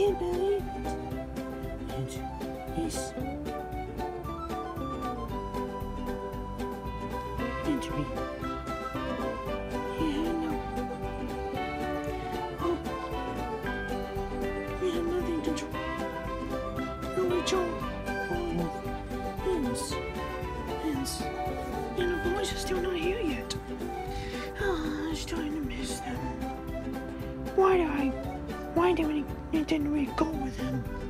kid, Billy. And he's injury. Yeah, no. Oh. We have nothing to do. No, we don't. Vince. And the boys are still not here yet. Oh, I'm starting to miss them. Why didn't we go with him?